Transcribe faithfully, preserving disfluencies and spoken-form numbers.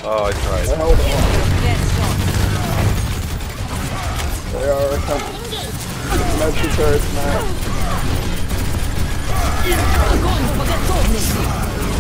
Oh, I tried. I held them off. They are coming. Magic turrets now.